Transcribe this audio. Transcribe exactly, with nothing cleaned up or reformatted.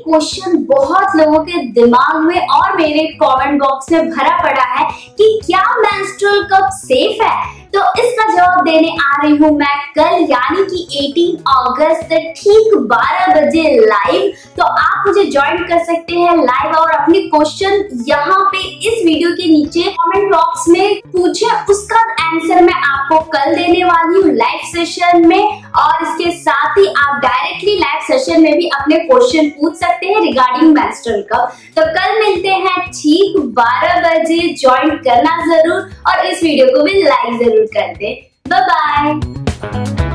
Question बहुत लोगों के दिमाग में और मेरे कमेंट बॉक्स में भरा पड़ा है कि क्या मेंस्ट्रुअल कप सेफ है। तो इसका जवाब देने आ रही हूँ मैं कल, यानी कि अठारह अगस्त ठीक बारह बजे लाइव। तो आप मुझे ज्वाइन कर सकते हैं लाइव और अपने क्वेश्चन यहाँ पे इस वीडियो के नीचे कमेंट बॉक्स में पूछे, उसका आंसर मैं आपको कल देने वाली हूँ लाइव सेशन में। और इसके साथ ही आप डायरेक्टली लाइव सेशन में भी अपने क्वेश्चन पूछ सकते हैं रिगार्डिंग मेंस्ट्रुअल कप। तो कल मिलते हैं ठीक बारह बजे, ज्वाइन करना जरूर और इस वीडियो को भी लाइक जरूर कर दे। Bye bye.